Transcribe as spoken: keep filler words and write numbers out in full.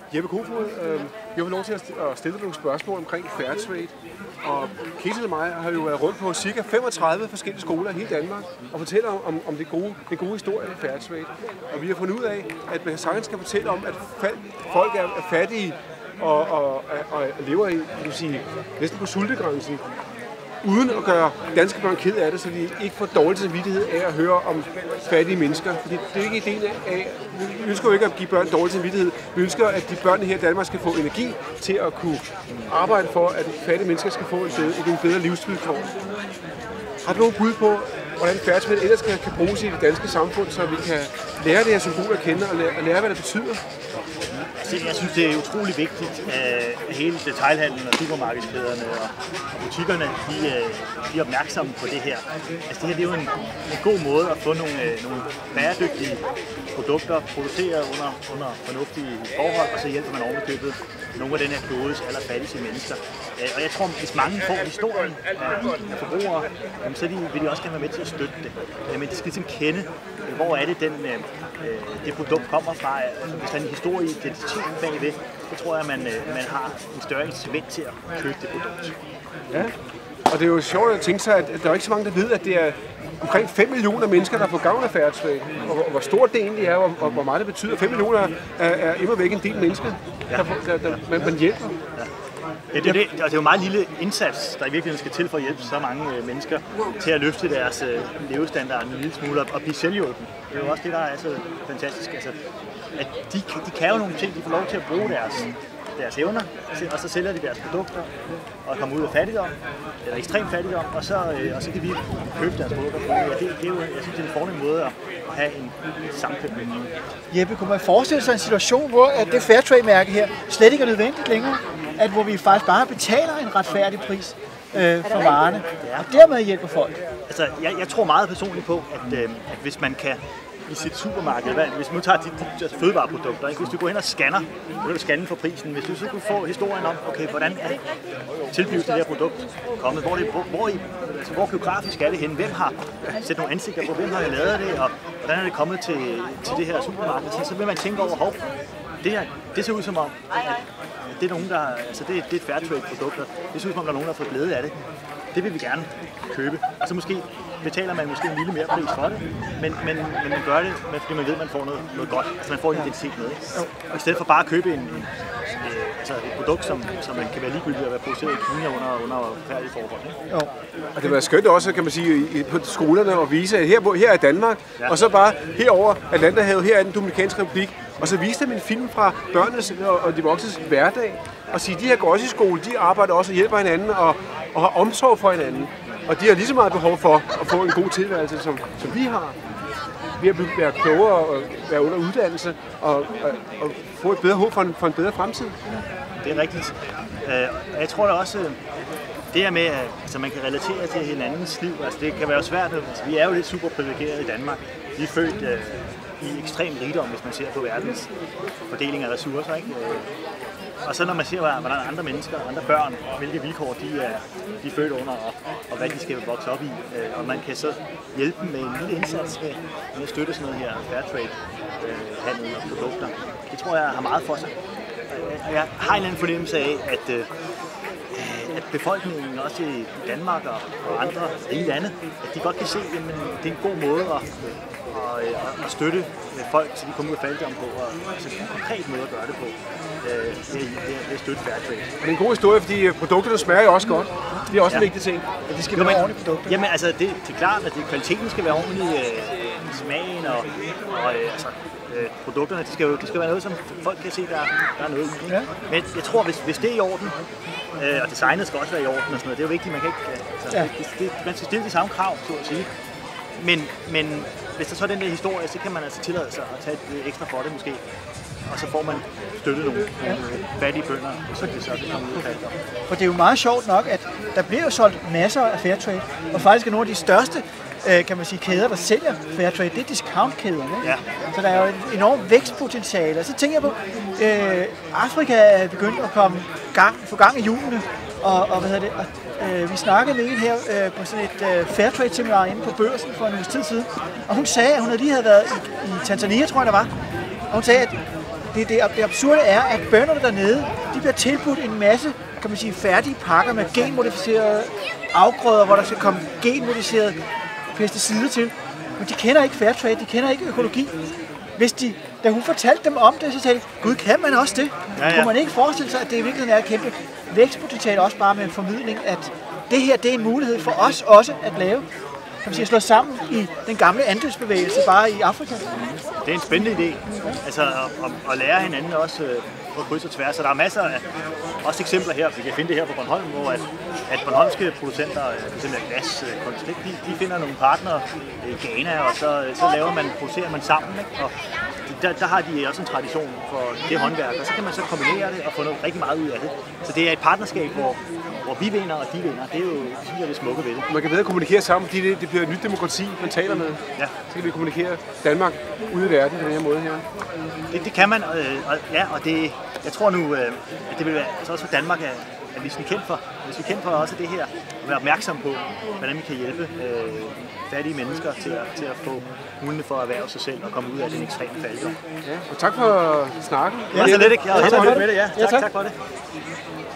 Jeppe Kofod, øh, jeg vil lov til at stille nogle spørgsmål omkring Fairtrade. Og Ketil og mig har jo været rundt på ca. femogtredive forskellige skoler i hele Danmark og fortæller om, om det gode, den gode historie af Fairtrade. Og vi har fundet ud af, at man sagtens skal fortælle om, at folk er, er fattige og, og, og lever i, kan sige, næsten på sultegrænsen, uden at gøre danske børn ked af det, så de ikke får dårlig samvittighed af at høre om fattige mennesker. Fordi det er ikke ideen af, vi ønsker jo ikke at give børn dårlig samvittighed. Vi ønsker, at de børn her i Danmark skal få energi til at kunne arbejde for, at fattige mennesker skal få en bedre, en bedre livsvilkår. Har du nogle bud på, hvordan Fairtrade ellers kan, kan bruges i det danske samfund, så vi kan lære det her symbol at kende og lære, og lære hvad det betyder? Jeg synes, det er utrolig vigtigt, at hele detailhandlen og supermarkedskæderne og butikkerne de, de er opmærksomme på det her. Altså, det her det er jo en, en god måde at få nogle, nogle bæredygtige produkter produceret under, under fornuftige forhold, og så hjælper man ovenikøbet nogle af den her klodes allerfattigste mennesker. Og jeg tror, hvis mange får historien af forbrugere, så vil de også gerne være med til at støtte det. Men de skal ligesom kende, hvor er det, den, det produkt kommer fra. Hvis der er en historie i identitet bagved, så tror jeg, at man, man har en større incitament til at købe det produkt. Ja, og det er jo sjovt at tænke sig, at der er ikke så mange, der ved, at det er omkring fem millioner mennesker, der får gavn af Fairtrade. Og hvor stort det egentlig er, og hvor meget det betyder. fem millioner er, er immer væk en del mennesker, der, der, der man, man hjælper. Ja. Ja, det, er det, det er jo en meget lille indsats, der i virkeligheden skal til for at hjælpe så mange øh, mennesker til at løfte deres øh, levestandard en lille smule og blive selvhjulpen. Det er jo også det, der er så fantastisk. Altså, at de, de kan jo nogle ting, de får lov til at bruge deres, deres evner, og så sælger de deres produkter og kommer ud af fattigdom, eller ekstrem fattigdom, og så, øh, og så kan vi købe deres produkter. Ja, det, det er jo, jeg synes, det er en fornem måde at have en samkvemning. Jeppe, kunne man forestille sig en situation, hvor at det Fairtrade-mærke her slet ikke er nødvendigt længere? At hvor vi faktisk bare betaler en retfærdig pris øh, for varerne, og dermed hjælper folk. Altså, jeg, jeg tror meget personligt på, at, øh, at hvis man kan i sit supermarked, hvad, hvis man tager dit, dit fødevareprodukter, ikke? Hvis du går hen og scanner, så kan du scanne for prisen. Hvis du så kunne få historien om, okay, hvordan er tilblivet det her produkt kommet, hvor, det, hvor, hvor, i, altså, hvor geografisk er det henne, hvem har sat nogle ansigter på, hvem har lavet det, og hvordan er det kommet til, til det her supermarked, så, så vil man tænke over, hov, det her, det ser ud som om, at det er nogen, der, altså det, det er Fairtrade-produkter. Det ser ud som om, der er nogen, der har fået glæde af det. Det vil vi gerne købe. Og så måske betaler man måske en lille mere pris for det, men, men, men man gør det, fordi man ved, at man får noget, noget godt. Altså man får en identitet med. Og i stedet for bare at købe en, en, altså et produkt, som, som man kan være ligegyldigt at være produceret i Kina under, under færdige forhold. Ikke? Jo. Og det var skønt også, kan man sige, på skolerne at vise, at her, her er Danmark, ja. Og så bare herover Atlanterhavet, her er den Dominikanske Republik. Og så viste dem en film fra børnenes og de voksnes hverdag, og sige, at de her går også i skole, de arbejder også og hjælper hinanden og, og har omsorg for hinanden. Og de har lige så meget behov for at få en god tilværelse, som, som vi har. Vi har være klogere og være under uddannelse og, og, og få et bedre håb for en, for en bedre fremtid. Det er rigtigt. Jeg tror da også, det her med, at altså, man kan relatere til hinandens liv, altså, det kan være svært. Altså, vi er jo lidt super privilegerede i Danmark. Vi er født øh, i ekstrem rigdom, hvis man ser på verdens fordeling af ressourcer. Ikke? Og så når man ser, hvordan andre mennesker, andre børn, hvilke vilkår de er, de er født under, og, og hvad de skal vokse op i, og man kan så hjælpe dem med en lille indsats med, med at støtte sådan noget her Fairtrade-handel øh, og produkter. Det tror jeg har meget for sig. Jeg har en eller anden fornemmelse af, at, øh, at befolkningen også i Danmark og, og andre rige lande, at de godt kan se, at jamen, det er en god måde at Og, og, og støtte folk, så de kommer ud af fattigdom på, og altså en konkret måde at gøre det på, øh, det, det, det er støtte Fairtrade. Det er en god historie, fordi produkterne smager jo også godt. Det er også ja. En vigtig ting. Ja, de skal være ordentlige produkter. Jamen altså, det, det er klart, at det, kvaliteten skal være ordentlig, øh, smagen og, og øh, altså, øh, produkterne, det skal jo det skal være noget, som folk kan se, der, der er noget i. Ja. Men jeg tror, hvis, hvis det er i orden, øh, og designet skal også være i orden og sådan noget, det er jo vigtigt, man kan ikke, altså, ja. det, det, man skal stille de samme krav, så at sige. Men, men hvis der så er den der historie, så kan man altså tillade sig at tage et ekstra for det måske. Og så får man støttet nogle ja. fattige bønder, og så kan det så komme ud af fattigdom. For det er jo meget sjovt nok, at der bliver jo solgt masser af Fairtrade, og faktisk er nogle af de største kan man sige, kæder, der sælger Fairtrade, det er discountkæderne. Ja. Så der er jo et enormt vækstpotentiale. Og så tænker jeg på, øh, Afrika er begyndt at komme gang, få gang i hjulene, og, og hvad hedder det, og, øh, vi snakkede med en her øh, på sådan et øh, Fairtrade-seminar inde på Børsen for en uges tid siden, og hun sagde, at hun lige havde været i, i Tanzania, tror jeg det var, og hun sagde, at det det, det, det absurde er, at bønderne dernede, de bliver tilbudt en masse, kan man sige, færdige pakker med genmodificerede afgrøder, hvor der skal komme genmodificerede pesticider til. Men de kender ikke Fairtrade, de kender ikke økologi. Hvis de, da hun fortalte dem om det, så sagde de, gud, kan man også det? Ja, ja. Kunne man ikke forestille sig, at det i virkeligheden er et kæmpe vækstpotentiale, også bare med en formidling, at det her, det er en mulighed for os også at lave, kan man sige, at slå sammen i den gamle andelsbevægelse bare i Afrika. Det er en spændende idé, altså at, at, at lære hinanden også på kryds og tværs. Så der er masser af også eksempler her, vi kan finde det her på Bornholm, hvor at, at bornholmske producenter, f.eks. af glas, de, de finder nogle partnere i Ghana, og så, så laver man, producerer man sammen, ikke? Og der, der har de også en tradition for det håndværk, og så kan man så kombinere det og få noget rigtig meget ud af det. Så det er et partnerskab, hvor, hvor vi vinder og de vinder. Det er jo synes jeg, det smukke ved det. Man kan bedre kommunikere sammen, fordi det, det bliver et nyt demokrati, man taler med. Ja. Så kan vi kommunikere Danmark ude i verden på den her måde her. Det, det kan man, og, og, ja, og det, jeg tror nu, at det vil være altså også for Danmark, at, at hvis vi er kendt for, hvis vi er kendt for også det her, at være opmærksom på, hvordan vi kan hjælpe øh, fattige mennesker til at, til at få mulighed for at erhverve sig selv og komme ud af den ekstreme fattigdom. Ja, og tak for snakken. Ja, det er så lidt, ikke? Jeg har helt med det, ja. Tak, tak for det.